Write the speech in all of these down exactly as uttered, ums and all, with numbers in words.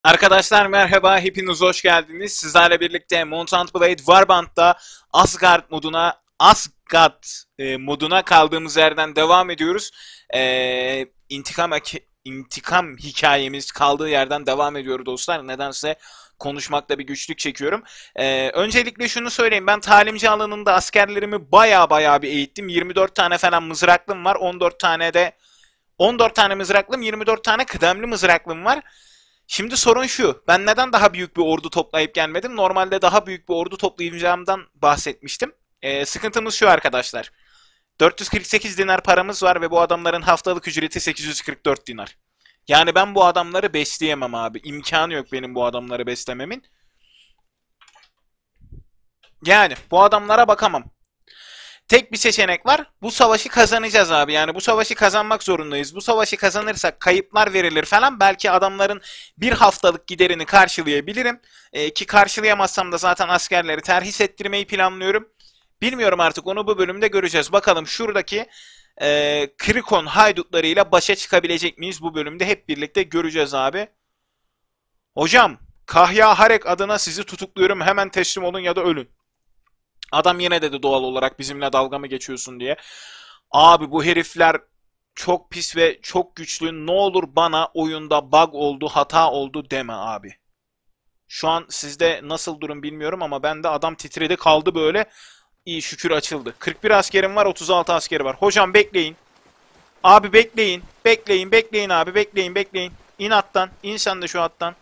Arkadaşlar merhaba, hepiniz hoş geldiniz. Sizlerle birlikte Mount and Blade Warband'da Asgard moduna Asgard e, moduna kaldığımız yerden devam ediyoruz. E, intikam intikam hikayemiz kaldığı yerden devam ediyor dostlar. Nedense konuşmakta bir güçlük çekiyorum. E, öncelikle şunu söyleyeyim. Ben talimci alanında askerlerimi baya baya bir eğittim. yirmi dört tane falan mızraklım var. on dört tane de on dört tane mızraklım, yirmi dört tane kıdemli mızraklım var. Şimdi sorun şu. Ben neden daha büyük bir ordu toplayıp gelmedim? Normalde daha büyük bir ordu toplayacağımdan bahsetmiştim. Ee, sıkıntımız şu arkadaşlar. dört yüz kırk sekiz dinar paramız var ve bu adamların haftalık ücreti sekiz yüz kırk dört dinar. Yani ben bu adamları besleyemem abi. İmkanı yok benim bu adamları beslememin. Yani bu adamlara bakamam. Tek bir seçenek var. Bu savaşı kazanacağız abi. Yani bu savaşı kazanmak zorundayız. Bu savaşı kazanırsak kayıplar verilir falan. Belki adamların bir haftalık giderini karşılayabilirim. Ee, ki karşılayamazsam da zaten askerleri terhis ettirmeyi planlıyorum. Bilmiyorum artık, onu bu bölümde göreceğiz. Bakalım şuradaki e, Krikon haydutlarıyla başa çıkabilecek miyiz bu bölümde, hep birlikte göreceğiz abi. Hocam, Kahya Harek adına sizi tutukluyorum. Hemen teslim olun ya da ölün. Adam yine dedi doğal olarak bizimle dalga mı geçiyorsun diye. Abi bu herifler çok pis ve çok güçlü. Ne olur bana oyunda bug oldu, hata oldu deme abi. Şu an sizde nasıl durum bilmiyorum ama bende adam titredi kaldı böyle. İyi şükür açıldı. kırk bir askerim var, otuz altı askeri var. Hocam bekleyin. Abi bekleyin. Bekleyin, bekleyin abi, bekleyin, bekleyin. İn attan. İn sen de şu attan.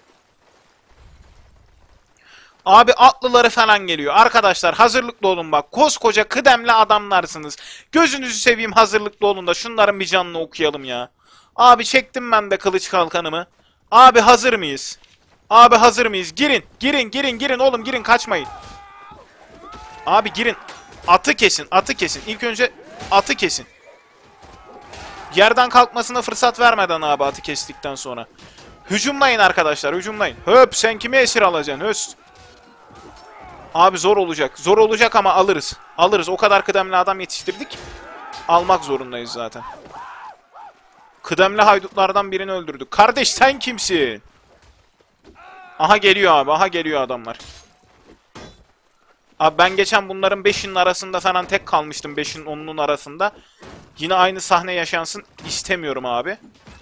Abi atlıları falan geliyor. Arkadaşlar hazırlıklı olun bak. Koskoca kıdemli adamlarsınız. Gözünüzü seveyim, hazırlıklı olun da şunların bir canını okuyalım ya. Abi çektim ben de kılıç kalkanımı. Abi hazır mıyız? Abi hazır mıyız? Girin. Girin girin girin oğlum, girin, kaçmayın. Abi girin. Atı kesin. Atı kesin. İlk önce atı kesin. Yerden kalkmasına fırsat vermeden abi, atı kestikten sonra. Hücumlayın arkadaşlar, hücumlayın. Höp, sen kimi esir alacaksın? Höst. Abi zor olacak. Zor olacak ama alırız. Alırız. O kadar kıdemli adam yetiştirdik. Almak zorundayız zaten. Kıdemli haydutlardan birini öldürdük. Kardeş sen kimsin? Aha geliyor abi. Aha geliyor adamlar. Abi ben geçen bunların beşinin arasında falan tek kalmıştım. beşin onunun arasında. Yine aynı sahne yaşansın istemiyorum abi.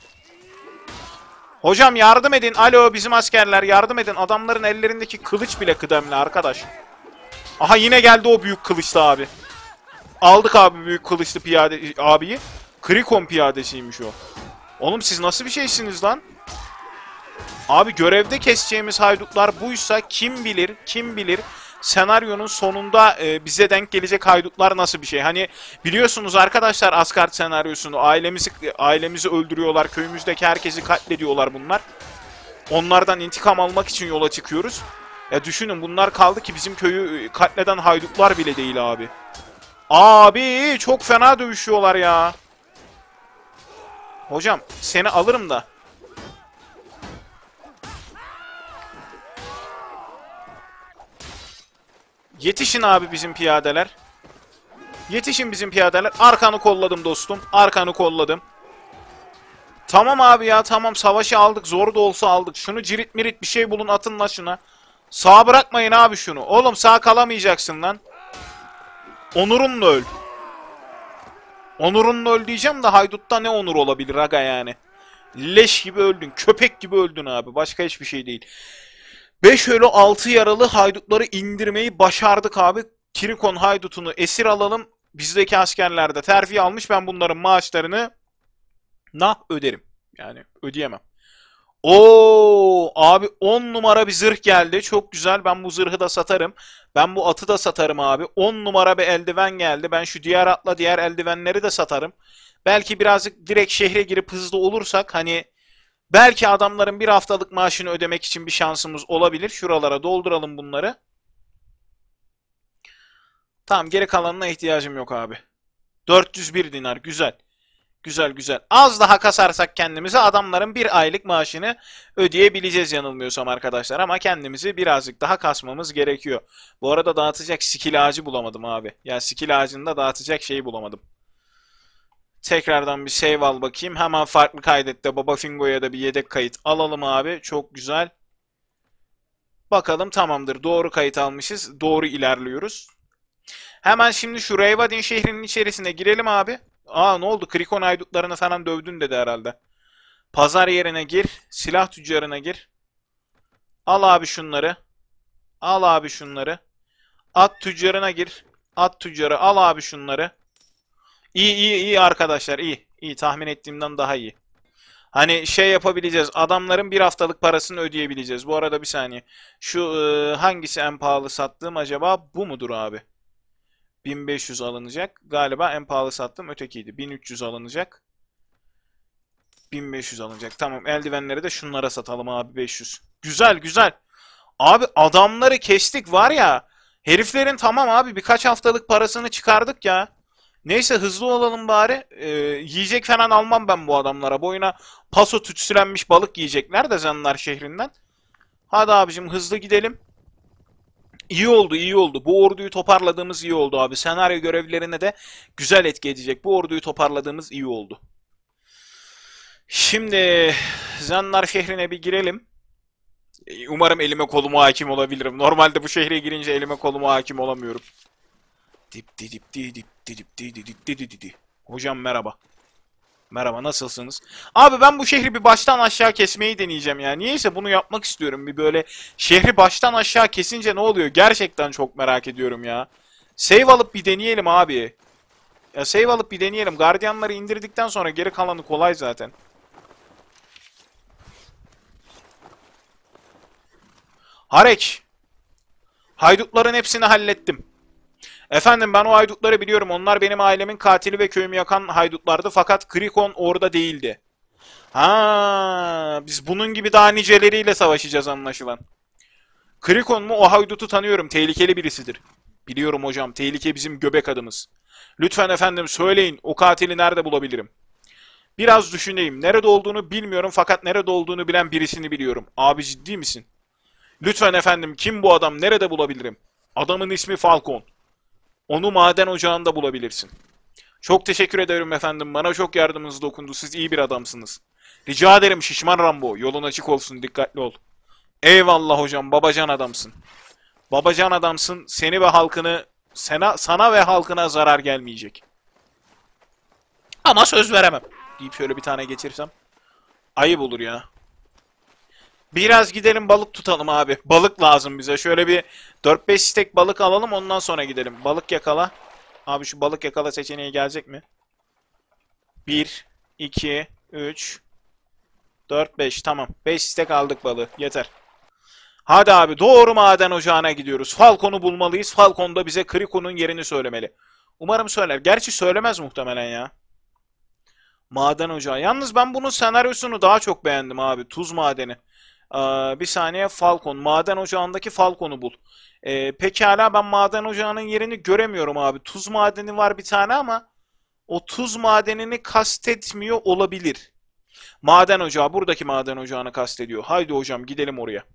Hocam yardım edin. Alo, bizim askerler yardım edin. Adamların ellerindeki kılıç bile kıdemli arkadaş. Aha yine geldi o büyük kılıçlı abi. Aldık abi büyük kılıçlı piyade abiyi. Krikon piyadesiymiş o. Oğlum siz nasıl bir şeysiniz lan? Abi görevde keseceğimiz haydutlar buysa kim bilir, kim bilir senaryonun sonunda e, bize denk gelecek haydutlar nasıl bir şey? Hani biliyorsunuz arkadaşlar Asgard senaryosunu, ailemizi ailemizi öldürüyorlar, köyümüzdeki herkesi katlediyorlar bunlar. Onlardan intikam almak için yola çıkıyoruz. Ya düşünün, bunlar kaldı ki bizim köyü katleden haydutlar bile değil abi. Abi çok fena dövüşüyorlar ya. Hocam seni alırım da. Yetişin abi bizim piyadeler. Yetişin bizim piyadeler. Arkanı kolladım dostum. Arkanı kolladım. Tamam abi ya, tamam, savaşı aldık. Zor da olsa aldık. Şunu cirit mirit bir şey bulun, atın la şuna. Sağ bırakmayın abi şunu. Oğlum sağ kalamayacaksın lan. Onurunla öl. Onurunla öl diyeceğim de haydutta ne onur olabilir aga yani. Leş gibi öldün. Köpek gibi öldün abi. Başka hiçbir şey değil. beş ölü altı yaralı haydutları indirmeyi başardık abi. Krikon haydutunu esir alalım. Bizdeki askerler de terfi almış. Ben bunların maaşlarını nah öderim. Yani ödeyemem. Oo abi on numara bir zırh geldi. Çok güzel. Ben bu zırhı da satarım. Ben bu atı da satarım abi. on numara bir eldiven geldi. Ben şu diğer atla diğer eldivenleri de satarım. Belki birazcık direkt şehre girip hızlı olursak hani belki adamların bir haftalık maaşını ödemek için bir şansımız olabilir. Şuralara dolduralım bunları. Tamam, geri kalanına ihtiyacım yok abi. dört yüz bir dinar, güzel. Güzel güzel. Az daha kasarsak kendimize adamların bir aylık maaşını ödeyebileceğiz yanılmıyorsam arkadaşlar. Ama kendimizi birazcık daha kasmamız gerekiyor. Bu arada dağıtacak skill ağacı bulamadım abi. Ya skill ağacında dağıtacak şeyi bulamadım. Tekrardan bir save al bakayım. Hemen farklı kaydette Baba Fingo'ya da bir yedek kayıt alalım abi. Çok güzel. Bakalım tamamdır. Doğru kayıt almışız. Doğru ilerliyoruz. Hemen şimdi şu Reyvadin şehrinin içerisine girelim abi. Aa ne oldu? Krikon haydutlarını falan dövdün dedi herhalde. Pazar yerine gir. Silah tüccarına gir. Al abi şunları. Al abi şunları. At tüccarına gir. At tüccarı al abi şunları. İyi iyi iyi arkadaşlar iyi. İyi tahmin ettiğimden daha iyi. Hani şey yapabileceğiz. Adamların bir haftalık parasını ödeyebileceğiz. Bu arada bir saniye. Şu e, hangisi en pahalı sattığım acaba? Bu mudur abi? bin beş yüz alınacak. Galiba en pahalı sattığım ötekiydi. bin üç yüz alınacak. bin beş yüz alınacak. Tamam eldivenleri de şunlara satalım abi beş yüz. Güzel güzel. Abi adamları kestik var ya. Heriflerin tamam abi birkaç haftalık parasını çıkardık ya. Neyse hızlı olalım bari. Ee, yiyecek falan almam ben bu adamlara. Boyuna paso tütsülenmiş balık yiyecekler de Zanlar şehrinden. Hadi abicim hızlı gidelim. İyi oldu iyi oldu. Bu orduyu toparladığımız iyi oldu abi. Senaryo görevlerine de güzel etki edecek. Bu orduyu toparladığımız iyi oldu. Şimdi Zanlar şehrine bir girelim. Umarım elime koluma hakim olabilirim. Normalde bu şehre girince elime koluma hakim olamıyorum. Dip dip dip dip dip dip dip dip dip dip. Hocam merhaba. Merhaba nasılsınız? Abi ben bu şehri bir baştan aşağı kesmeyi deneyeceğim ya. Niyeyse bunu yapmak istiyorum. Bir böyle şehri baştan aşağı kesince ne oluyor? Gerçekten çok merak ediyorum ya. Save alıp bir deneyelim abi. Ya save alıp bir deneyelim. Gardiyanları indirdikten sonra geri kalanı kolay zaten. Harek. Haydutların hepsini hallettim. Efendim ben o haydutları biliyorum. Onlar benim ailemin katili ve köyümü yakan haydutlardı. Fakat Krikon orada değildi. Ha, biz bunun gibi daha niceleriyle savaşacağız anlaşılan. Krikon mu? O haydutu tanıyorum. Tehlikeli birisidir. Biliyorum hocam. Tehlike bizim göbek adımız. Lütfen efendim söyleyin. O katili nerede bulabilirim? Biraz düşüneyim. Nerede olduğunu bilmiyorum fakat nerede olduğunu bilen birisini biliyorum. Abi ciddi misin? Lütfen efendim kim bu adam? Nerede bulabilirim? Adamın ismi Falcon. Onu maden ocağında bulabilirsin. Çok teşekkür ederim efendim. Bana çok yardımınız dokundu. Siz iyi bir adamsınız. Rica ederim şişman Rambo. Yolun açık olsun. Dikkatli ol. Eyvallah hocam. Babacan adamsın. Babacan adamsın. Seni ve halkını sana, sana ve halkına zarar gelmeyecek. Ama söz veremem. Deyip şöyle bir tane geçirsem. Ayıp olur ya. Biraz gidelim balık tutalım abi. Balık lazım bize. Şöyle bir dört beş stek balık alalım ondan sonra gidelim. Balık yakala. Abi şu balık yakala seçeneği gelecek mi? bir, iki, üç, dört, beş. Tamam. beş stek aldık balığı. Yeter. Hadi abi doğru maden ocağına gidiyoruz. Falcon'u bulmalıyız. Falcon da bize Krikon'un yerini söylemeli. Umarım söyler. Gerçi söylemez muhtemelen ya. Maden ocağı. Yalnız ben bunun senaryosunu daha çok beğendim abi. Tuz madeni. Ee, bir saniye Falcon. Maden ocağındaki Falcon'u bul. Ee, pekala ben maden ocağının yerini göremiyorum abi. Tuz madeni var bir tane ama o tuz madenini kastetmiyor olabilir. Maden ocağı. Buradaki maden ocağını kastediyor. Haydi hocam gidelim oraya.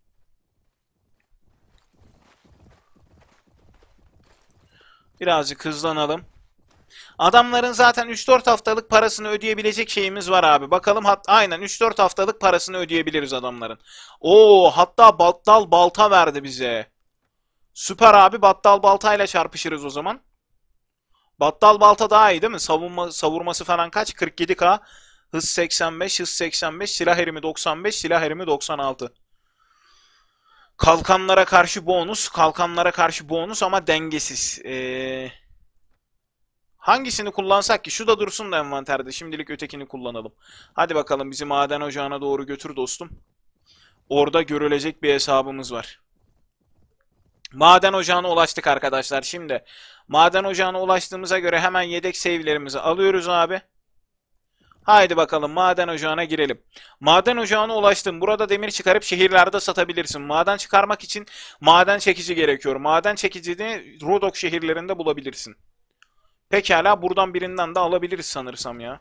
Birazcık hızlanalım. Adamların zaten üç dört haftalık parasını ödeyebilecek şeyimiz var abi. Bakalım hat aynen üç dört haftalık parasını ödeyebiliriz adamların. Oo hatta battal balta verdi bize. Süper abi battal baltayla çarpışırız o zaman. Battal balta daha iyi değil mi? Savunma, savurması falan kaç? kırk yedi K. Hız seksen beş, hız seksen beş, silah erimi doksan beş, silah erimi doksan altı. Kalkanlara karşı bonus, kalkanlara karşı bonus ama dengesiz. Eee... Hangisini kullansak ki? Şu da dursun da envanterde. Şimdilik ötekini kullanalım. Hadi bakalım bizi maden ocağına doğru götür dostum. Orada görülecek bir hesabımız var. Maden ocağına ulaştık arkadaşlar. Şimdi maden ocağına ulaştığımıza göre hemen yedek save'lerimizi alıyoruz abi. Haydi bakalım maden ocağına girelim. Maden ocağına ulaştım. Burada demir çıkarıp şehirlerde satabilirsin. Maden çıkarmak için maden çekici gerekiyor. Maden çekicini Rodok şehirlerinde bulabilirsin. Pekala buradan birinden de alabiliriz sanırsam ya.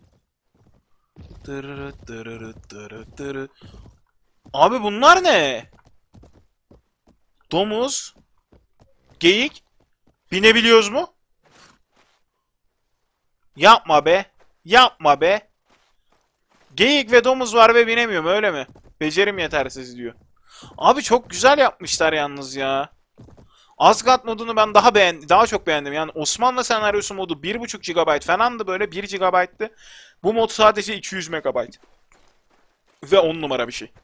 Abi bunlar ne? Domuz. Geyik. Binebiliyoruz mu? Yapma be. Yapma be. Geyik ve domuz var ve binemiyorum öyle mi? Becerim yetersiz diyor. Abi çok güzel yapmışlar yalnız ya. Asgard modunu ben daha beğendim, daha çok beğendim. Yani Osmanlı senaryosu modu bir buçuk gigabayt falandı, böyle bir gigabayttı. Bu mod sadece iki yüz megabayt. Ve on numara bir şey.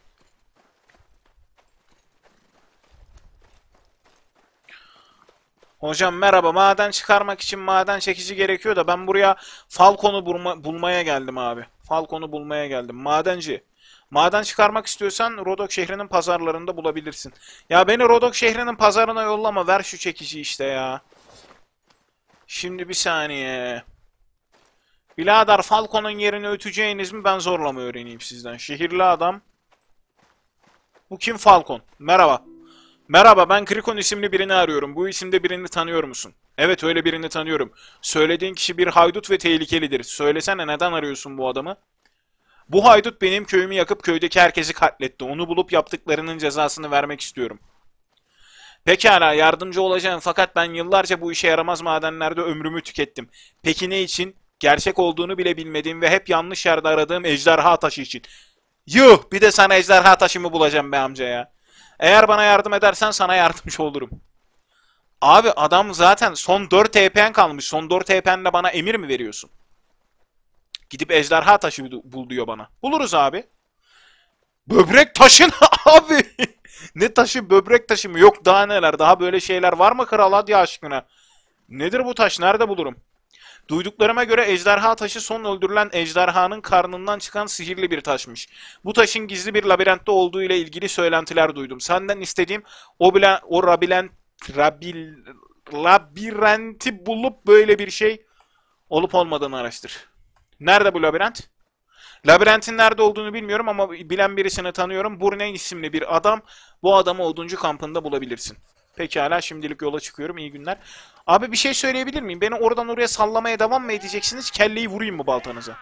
Hocam merhaba. Maden çıkarmak için maden çekici gerekiyor da ben buraya Falcon'u bulma, bulmaya geldim abi. Falcon'u bulmaya geldim. Madenci. Maden çıkarmak istiyorsan Rodok şehrinin pazarlarında bulabilirsin. Ya beni Rodok şehrinin pazarına yollama. Ver şu çekici işte ya. Şimdi bir saniye. Birader Falcon'un yerini öteceğiniz mi? Ben zorla mı öğreneyim sizden? Şehirli adam. Bu kim Falcon? Merhaba. Merhaba, ben Krikon isimli birini arıyorum. Bu isimde birini tanıyor musun? Evet, öyle birini tanıyorum. Söylediğin kişi bir haydut ve tehlikelidir. Söylesene, neden arıyorsun bu adamı? Bu haydut benim köyümü yakıp köydeki herkesi katletti. Onu bulup yaptıklarının cezasını vermek istiyorum. Pekala, yardımcı olacağım fakat ben yıllarca bu işe yaramaz madenlerde ömrümü tükettim. Peki ne için? Gerçek olduğunu bile bilmediğim ve hep yanlış yerde aradığım ejderha taşı için. Yuh! Bir de sana ejderha taşımı bulacağım be amca ya. Eğer bana yardım edersen sana yardımcı olurum. Abi adam zaten son dört T P'n kalmış. Son dört T P'nle bana emir mi veriyorsun? Gidip ejderha taşı bul diyor bana. Buluruz abi. Böbrek taşı abi. Ne taşı, böbrek taşı mı? Yok daha neler. Daha böyle şeyler var mı kral, hadi aşkına. Nedir bu taş? Nerede bulurum? Duyduklarıma göre ejderha taşı son öldürülen ejderhanın karnından çıkan sihirli bir taşmış. Bu taşın gizli bir labirentte olduğu ile ilgili söylentiler duydum. Senden istediğim o bile o labirent rabil, labirenti bulup böyle bir şey olup olmadığını araştır. Nerede bu labirent? Labirentin nerede olduğunu bilmiyorum ama bilen birisini tanıyorum. Burne isimli bir adam. Bu adamı oduncu kampında bulabilirsin. Pekala, şimdilik yola çıkıyorum. İyi günler. Abi bir şey söyleyebilir miyim? Beni oradan oraya sallamaya devam mı edeceksiniz? Kelleyi vurayım mı baltanıza?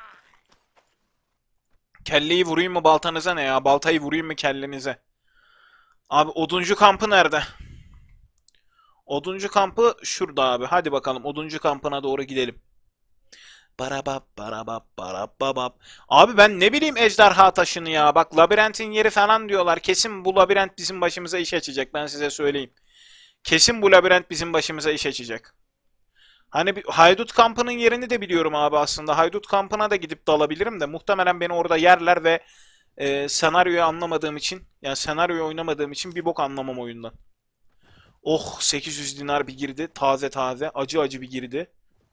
Kelleyi vurayım mı baltanıza ne ya? Baltayı vurayım mı kellenize? Abi oduncu kampı nerede? Oduncu kampı şurada abi. Hadi bakalım oduncu kampına doğru gidelim. Barabap barabap barababap. Abi ben ne bileyim ejderha taşını ya. Bak labirentin yeri falan diyorlar. Kesin bu labirent bizim başımıza iş açacak. Ben size söyleyeyim. Kesin bu labirent bizim başımıza iş açacak. Hani bir haydut kampının yerini de biliyorum abi aslında. Haydut kampına da gidip dalabilirim de muhtemelen beni orada yerler ve e, senaryoyu anlamadığım için, yani senaryoyu oynamadığım için bir bok anlamam oyundan. Oh, sekiz yüz dinar bir girdi. Taze taze. Acı acı bir girdi.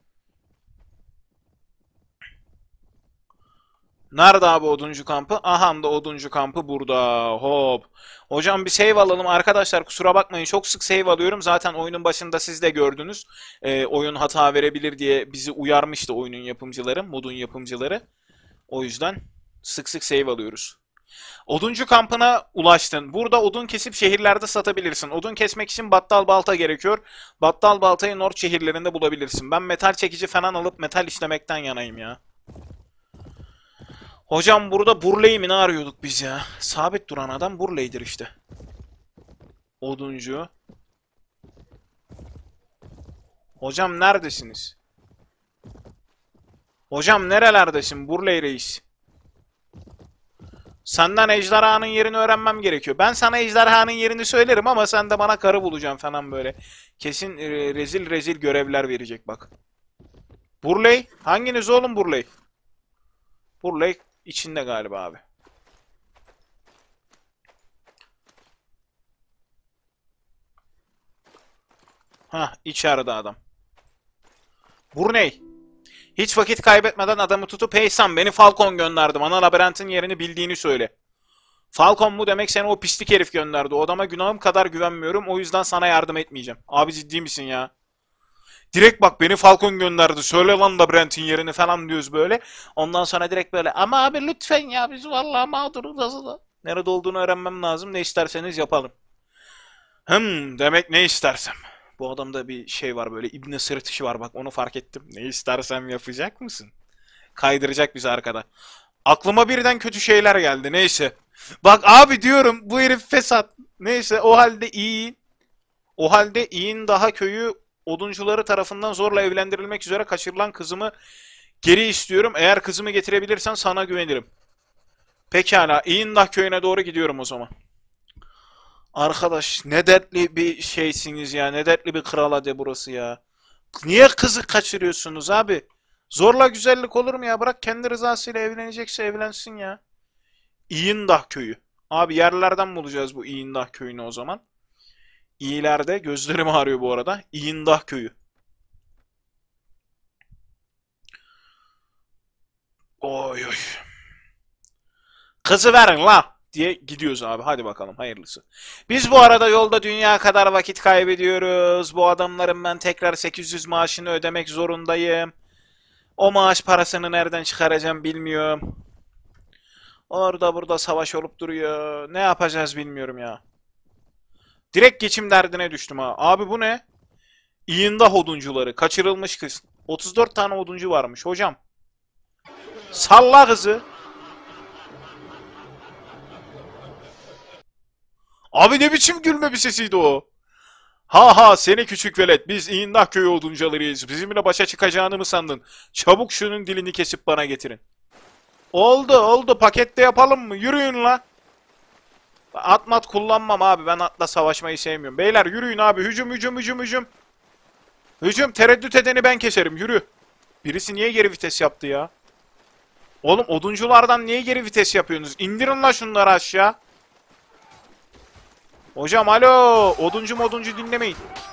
Nerede abi oduncu kampı? Aha da oduncu kampı burada. Hop. Hocam bir save alalım. Arkadaşlar kusura bakmayın. Çok sık save alıyorum. Zaten oyunun başında siz de gördünüz. Ee, oyun hata verebilir diye bizi uyarmıştı oyunun yapımcıları. Modun yapımcıları. O yüzden sık sık save alıyoruz. Oduncu kampına ulaştın. Burada odun kesip şehirlerde satabilirsin. Odun kesmek için battal balta gerekiyor. Battal baltayı North şehirlerinde bulabilirsin. Ben metal çekici falan alıp metal işlemekten yanayım ya. Hocam burada Burley mi ne arıyorduk biz ya? Sabit duran adam Burley'dir işte. Oduncu. Hocam neredesiniz? Hocam nerelerdesin Burley reis? Senden ejderhanın yerini öğrenmem gerekiyor. Ben sana ejderhanın yerini söylerim ama sen de bana karı bulacaksın falan böyle. Kesin e, rezil rezil görevler verecek bak. Burley? Hanginiz oğlum Burley? Burley içinde galiba abi. Hah, içeride adam. Burley. Hiç vakit kaybetmeden adamı tutup hey sen beni Falcon gönderdi. Bana labirentin yerini bildiğini söyle. Falcon mu demek, seni o pislik herif gönderdi. O adama günahım kadar güvenmiyorum. O yüzden sana yardım etmeyeceğim. Abi ciddi misin ya? Direkt bak beni Falcon gönderdi. Söyle lan labirentin yerini falan diyoruz böyle. Ondan sonra direkt böyle ama abi lütfen ya biz vallahi mağduruz aslında. Nerede olduğunu öğrenmem lazım. Ne isterseniz yapalım. Hım demek ne istersem. Bu adamda bir şey var böyle İbne sırıtışı var bak onu fark ettim. Ne istersem yapacak mısın? Kaydıracak bizi arkada. Aklıma birden kötü şeyler geldi neyse. Bak abi diyorum bu herif fesat. Neyse o halde iyi. O halde iyin daha köyü oduncuları tarafından zorla evlendirilmek üzere kaçırılan kızımı geri istiyorum. Eğer kızımı getirebilirsen sana güvenirim. Pekala. İyindah köyüne doğru gidiyorum o zaman. Arkadaş ne dertli bir şeysiniz ya. Ne dertli bir kral hadi burası ya. Niye kızı kaçırıyorsunuz abi? Zorla güzellik olur mu ya? Bırak kendi rızasıyla evlenecekse evlensin ya. İyindah köyü. Abi yerlerden bulacağız bu İyindah köyünü o zaman. İyilerde gözlerim ağrıyor bu arada. İyindah köyü. Oy oy. Kızı verin la diye gidiyoruz abi. Hadi bakalım hayırlısı. Biz bu arada yolda dünya kadar vakit kaybediyoruz. Bu adamların ben tekrar sekiz yüz maaşını ödemek zorundayım. O maaş parasını nereden çıkaracağım bilmiyorum. Orada burada savaş olup duruyor. Ne yapacağız bilmiyorum ya. Direkt geçim derdine düştüm ha. Abi bu ne? İyindah oduncuları. Kaçırılmış kız. otuz dört tane oduncu varmış hocam. Salla kızı. Abi ne biçim gülme bir sesiydi o. Ha ha seni küçük velet. Biz İyindah köyü oduncularıyız. Bizimle başa çıkacağını mı sandın? Çabuk şunun dilini kesip bana getirin. Oldu oldu pakette yapalım mı? Yürüyün la. At mat kullanmam abi. Ben atla savaşmayı sevmiyorum. Beyler yürüyün abi. Hücum hücum hücum hücum. Hücum tereddüt edeni ben keserim. Yürü. Birisi niye geri vites yaptı ya? Oğlum odunculardan niye geri vites yapıyorsunuz? İndirin la şunları aşağı. Hocam alo. Oduncu moduncu dinlemeyin.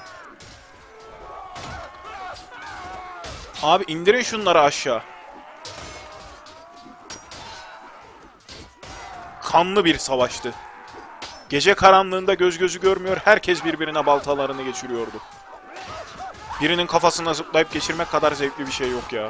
Abi indirin şunları aşağı. Kanlı bir savaştı. Gece karanlığında göz gözü görmüyor. Herkes birbirine baltalarını geçiriyordu. Birinin kafasına zıplayıp geçirmek kadar zevkli bir şey yok ya.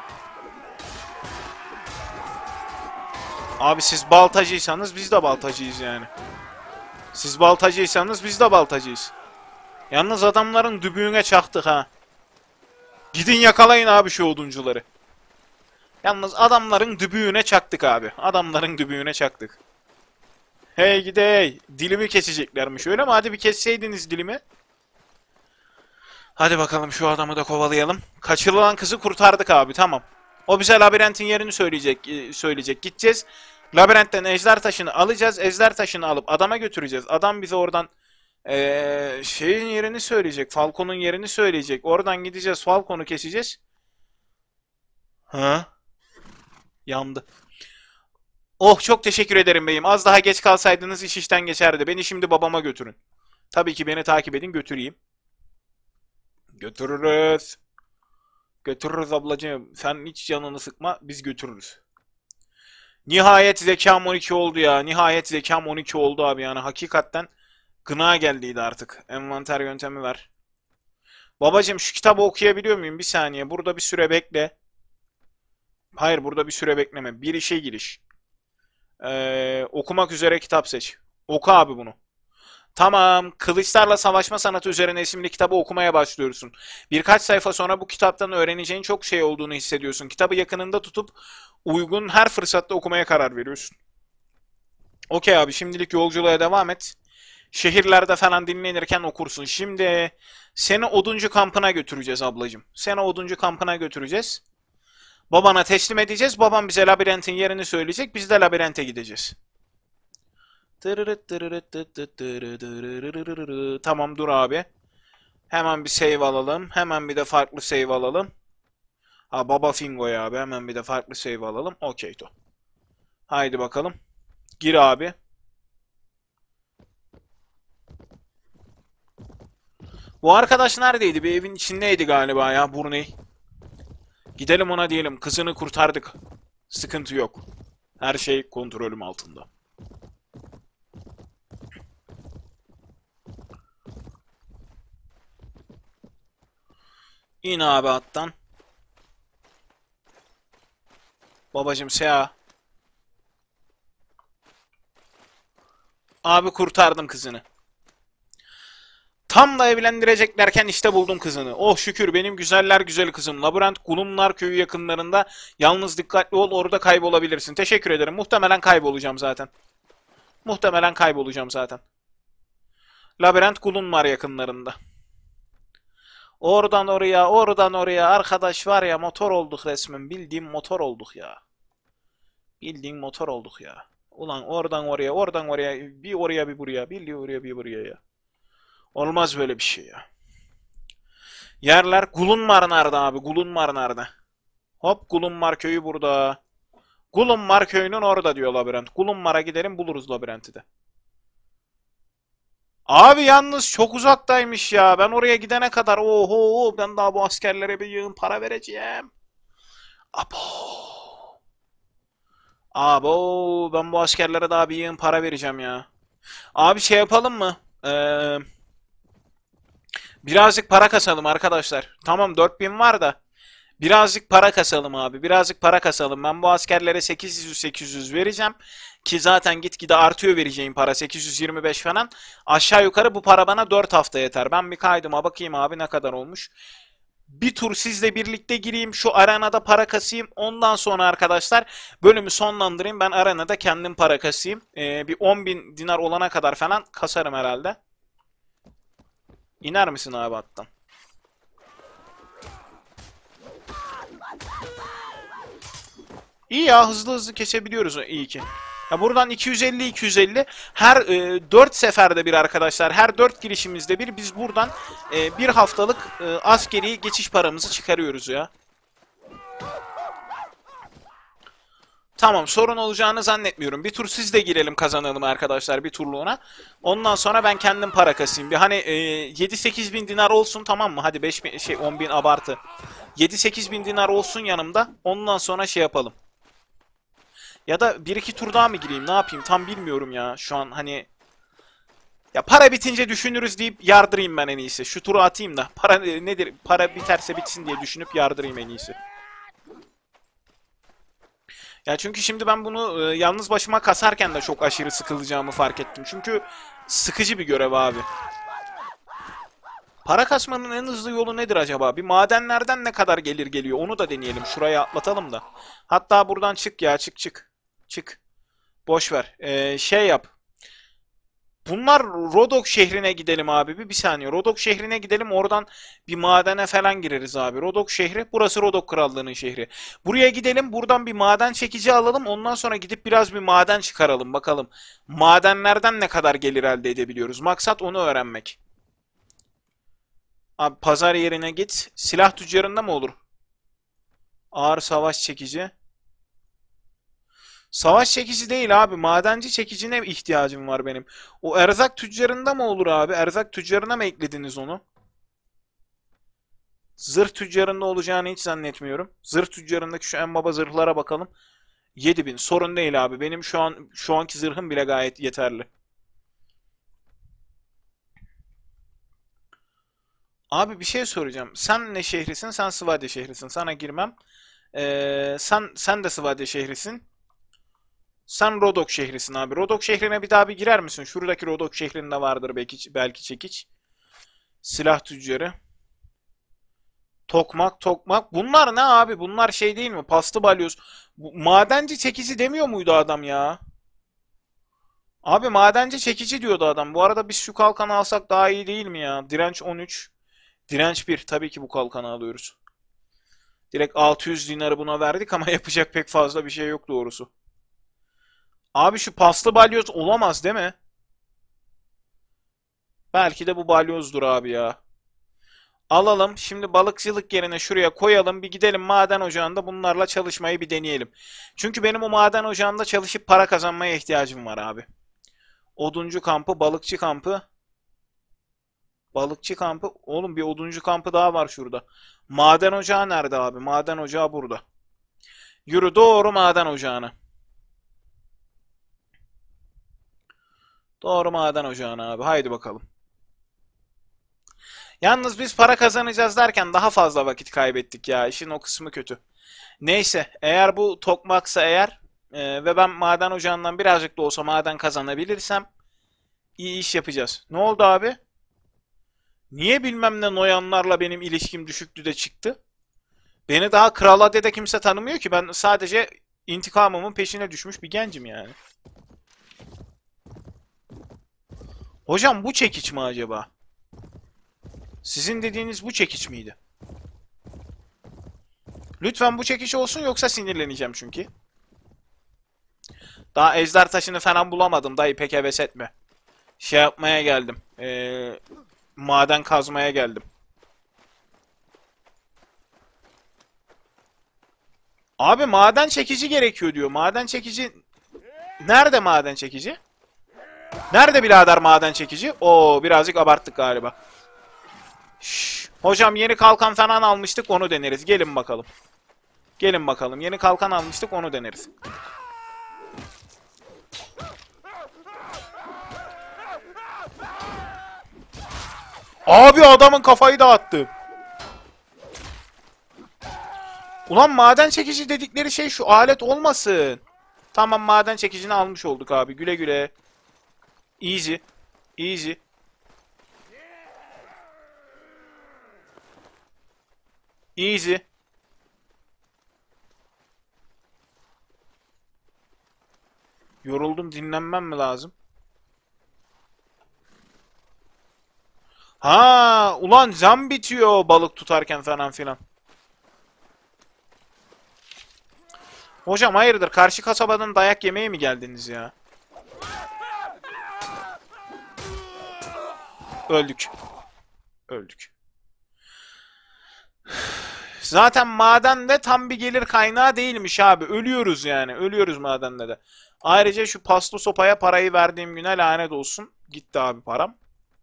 Abi siz baltacıysanız biz de baltacıyız yani. Siz baltacıysanız biz de baltacıyız. Yalnız adamların dübüğüne çaktık ha. Gidin yakalayın abi şu oduncuları. Yalnız adamların dübüğüne çaktık abi. Adamların dübüğüne çaktık. Hey gidey. Dilimi keseceklermiş öyle mi? Hadi bir kesseydiniz dilimi. Hadi bakalım şu adamı da kovalayalım. Kaçırılan kızı kurtardık abi tamam. O bize labirentin yerini söyleyecek. söyleyecek. Gideceğiz. Labirentten ejder taşını alacağız. Ejder taşını alıp adama götüreceğiz. Adam bize oradan ee, şeyin yerini söyleyecek. Falcon'un yerini söyleyecek. Oradan gideceğiz. Falcon'u keseceğiz. Ha? Yandı. Oh çok teşekkür ederim beyim. Az daha geç kalsaydınız iş işten geçerdi. Beni şimdi babama götürün. Tabii ki beni takip edin götüreyim. Götürürüz. Götürürüz ablacığım. Sen hiç canını sıkma. Biz götürürüz. Nihayet zekam on iki oldu ya. Nihayet zekam on iki oldu abi yani. Hakikaten gına geldiydi artık. Envanter yöntemi ver. Babacığım şu kitabı okuyabiliyor muyum? Bir saniye. Burada bir süre bekle. Hayır burada bir süre bekleme. Bir işe giriş. Ee, okumak üzere kitap seç. Oku abi bunu. Tamam. Kılıçlarla Savaşma Sanatı Üzerine isimli kitabı okumaya başlıyorsun. Birkaç sayfa sonra bu kitaptan öğreneceğin çok şey olduğunu hissediyorsun. Kitabı yakınında tutup uygun her fırsatta okumaya karar veriyorsun. Okey abi şimdilik yolculuğa devam et. Şehirlerde falan dinlenirken okursun. Şimdi seni oduncu kampına götüreceğiz ablacığım. Seni oduncu kampına götüreceğiz. Babana teslim edeceğiz. Babam bize labirentin yerini söyleyecek. Biz de labirente gideceğiz. Tamam dur abi. Hemen bir save alalım. Hemen bir de farklı save alalım. Ha Baba Fingo'ya abi. Hemen bir de farklı save alalım. Okey to. Haydi bakalım. Gir abi. Bu arkadaş neredeydi? Bir evin içindeydi galiba ya Burney. Gidelim ona diyelim. Kızını kurtardık. Sıkıntı yok. Her şey kontrolüm altında. İn abi attan. Babacım Seha. Abi kurtardım kızını. Tam da evlendireceklerken işte buldum kızını. Oh şükür benim güzeller güzel kızım. Labirent Kulumlar köyü yakınlarında. Yalnız dikkatli ol orada kaybolabilirsin. Teşekkür ederim. Muhtemelen kaybolacağım zaten. Muhtemelen kaybolacağım zaten. Labirent Kulumlar yakınlarında. Oradan oraya, oradan oraya. Arkadaş var ya, motor olduk resmen. Bildiğim motor olduk ya. Bildiğin motor olduk ya. Ulan oradan oraya, oradan oraya, bir oraya bir buraya, bir oraya bir buraya ya. Olmaz böyle bir şey ya. Yerler Gulunmar nerede abi? Gulunmar nerede? Hop, Gulunmar köyü burada. Gulunmar köyünün orada diyor labirent. Gulunmar'a gidelim, buluruz labirenti de. Abi yalnız çok uzaktaymış ya. Ben oraya gidene kadar oho, ben daha bu askerlere bir yığın para vereceğim. Abo. Abo, ben bu askerlere daha bir yığın para vereceğim ya. Abi şey yapalım mı? Ee, birazcık para kasalım arkadaşlar. Tamam, dört bin var da. Birazcık para kasalım abi. Birazcık para kasalım. Ben bu askerlere sekiz yüz sekiz yüz vereceğim. Ki zaten gitgide artıyor vereceğim para. sekiz yüz yirmi beş falan. Aşağı yukarı bu para bana dört hafta yeter. Ben bir kaydıma bakayım abi ne kadar olmuş. Bir tur sizle birlikte gireyim. Şu arenada para kasayım. Ondan sonra arkadaşlar bölümü sonlandırayım. Ben arenada kendim para kasayım. Ee, bir on bin dinar olana kadar falan kasarım herhalde. İner misin abi attan? İyi ya, hızlı hızlı kesebiliyoruz iyi ki. Ya buradan iki yüz elli iki yüz elli her e, dört seferde bir arkadaşlar, her dört girişimizde bir biz buradan e, bir haftalık e, askeri geçiş paramızı çıkarıyoruz ya. Tamam, sorun olacağını zannetmiyorum. Bir tur siz de girelim, kazanalım arkadaşlar bir turluğuna. Ondan sonra ben kendim para kasayım. Bir hani e, yedi sekiz bin dinar olsun, tamam mı? Hadi beş bin, şey on bin abartı. yedi sekiz bin dinar olsun yanımda. Ondan sonra şey yapalım. Ya da bir iki tur daha mı gireyim, ne yapayım tam bilmiyorum ya şu an hani. Ya para bitince düşünürüz deyip yardırayım ben en iyisi. Şu turu atayım da para nedir, para biterse bitsin diye düşünüp yardırayım en iyisi. Ya çünkü şimdi ben bunu e, yalnız başıma kasarken de çok aşırı sıkılacağımı fark ettim. Çünkü sıkıcı bir görev abi. Para kasmanın en hızlı yolu nedir acaba? Bir madenlerden ne kadar gelir geliyor onu da deneyelim. Şuraya atlatalım da. Hatta buradan çık ya, çık çık. Çık. Boş ver. Ee, şey yap. Bunlar Rodok şehrine gidelim abi. Bir, bir saniye. Rodok şehrine gidelim. Oradan bir madene falan gireriz abi. Rodok şehri. Burası Rodok Krallığı'nın şehri. Buraya gidelim. Buradan bir maden çekici alalım. Ondan sonra gidip biraz bir maden çıkaralım. Bakalım. Madenlerden ne kadar gelir elde edebiliyoruz. Maksat onu öğrenmek. Abi pazar yerine git. Silah tüccarında mı olur? Ağır savaş çekici. Savaş çekici değil abi. Madenci çekicine ihtiyacım var benim. O erzak tüccarında mı olur abi? Erzak tüccarına mı eklediniz onu? Zırh tüccarında olacağını hiç zannetmiyorum. Zırh tüccarındaki şu en baba zırhlara bakalım. yedi bin. Sorun değil abi. Benim şu an şu anki zırhım bile gayet yeterli. Abi bir şey soracağım. Sen ne şehrisin? Sen Sıvadya şehrisin. Sana girmem. Ee, sen sen de Sıvadya şehrisin. Sen Rodok şehrisin abi. Rodok şehrine bir daha bir girer misin? Şuradaki Rodok şehrinde vardır belki, belki çekiç. Silah tüccarı. Tokmak, tokmak. Bunlar ne abi? Bunlar şey değil mi? Paslı balyoz. Bu, madenci çekici demiyor muydu adam ya? Abi madenci çekici diyordu adam. Bu arada biz şu kalkanı alsak daha iyi değil mi ya? Direnç on üç. Direnç bir. Tabii ki bu kalkanı alıyoruz. Direkt altı yüz dinarı buna verdik ama yapacak pek fazla bir şey yok doğrusu. Abi şu paslı balyoz olamaz değil mi? Belki de bu balyozdur abi ya. Alalım. Şimdi balıkçılık yerine şuraya koyalım. Bir gidelim maden ocağında bunlarla çalışmayı bir deneyelim. Çünkü benim o maden ocağında çalışıp para kazanmaya ihtiyacım var abi. Oduncu kampı, balıkçı kampı. Balıkçı kampı. Oğlum bir oduncu kampı daha var şurada. Maden ocağı nerede abi? Maden ocağı burada. Yürü doğru maden ocağına. Doğru maden ocağına abi. Haydi bakalım. Yalnız biz para kazanacağız derken daha fazla vakit kaybettik ya. İşin o kısmı kötü. Neyse, eğer bu tokmaksa eğer e, ve ben maden ocağından birazcık da olsa maden kazanabilirsem iyi iş yapacağız. Ne oldu abi? Niye bilmem ne noyanlarla benim ilişkim düşüktü de çıktı? Beni daha Kral Ade'de kimse tanımıyor ki. Ben sadece intikamımın peşine düşmüş bir gencim yani. Hocam bu çekiç mi acaba? Sizin dediğiniz bu çekiç miydi? Lütfen bu çekiç olsun yoksa sinirleneceğim çünkü. Daha ejder taşını falan bulamadım dayı, pek heves etme. Şey yapmaya geldim. Ee, maden kazmaya geldim. Abi maden çekici gerekiyor diyor. Maden çekici... Nerede maden çekici? Nerede birader maden çekici? Oo, birazcık abarttık galiba. Şş, hocam yeni kalkan falan almıştık, onu deneriz. Gelin bakalım. Gelin bakalım. Yeni kalkan almıştık, onu deneriz. Abi adamın kafayı dağıttı. Ulan maden çekici dedikleri şey şu alet olmasın. Tamam, maden çekicini almış olduk abi. Güle güle. Easy. Easy. Easy. Yoruldum, dinlenmem mi lazım? Ha, ulan cam bitiyor balık tutarken falan filan. Hocam hayırdır, karşı kasabadan dayak yemeye mi geldiniz ya? Öldük. Öldük. Zaten maden de tam bir gelir kaynağı değilmiş abi. Ölüyoruz yani. Ölüyoruz madende de. Ayrıca şu paslı sopaya parayı verdiğim güne lanet olsun. Gitti abi param.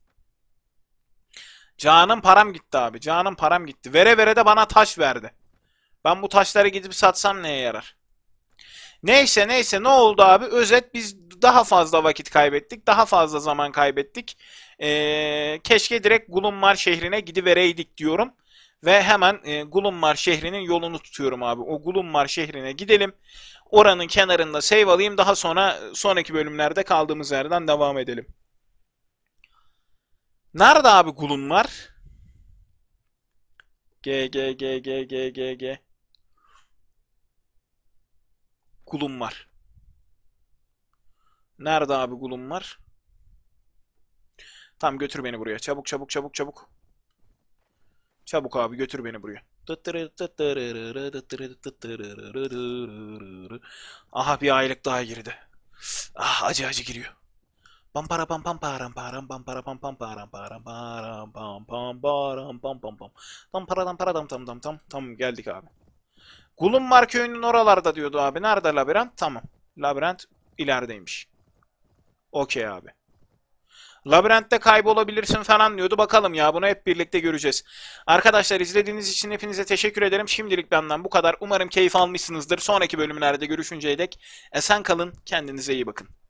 Canım param gitti abi. Canım param gitti. Vere vere de bana taş verdi. Ben bu taşları gidip satsam neye yarar? Neyse neyse, ne oldu abi? Özet, biz daha fazla vakit kaybettik. Daha fazla zaman kaybettik. Ee, keşke direkt Gulunmar şehrine gidivereydik diyorum. Ve hemen e, Gulunmar şehrinin yolunu tutuyorum abi. O Gulunmar şehrine gidelim. Oranın kenarında save alayım. Daha sonra sonraki bölümlerde kaldığımız yerden devam edelim. Nerede abi Gulunmar? G G G G G G G. Gulunmar. Nerede abi Gulunmar? Tamam, götür beni buraya. Çabuk çabuk çabuk çabuk. Çabuk abi, götür beni buraya. Aha, bir aylık daha girdi. Ah, acı acı giriyor. Pam para pam pam param param pam para pam pam param param param pam pam param pam pam pam. Tam paradan paradan tam tam tam tam geldik abi. Gulunmar köyünün oralarda diyordu abi. Nerede labirent? Tamam. Labirent ilerideymiş. Okey abi. Labirentte kaybolabilirsin falan diyordu. Bakalım ya, bunu hep birlikte göreceğiz. Arkadaşlar, izlediğiniz için hepinize teşekkür ederim. Şimdilik benden bu kadar. Umarım keyif almışsınızdır. Sonraki bölümlerde görüşünceye dek esen kalın. Kendinize iyi bakın.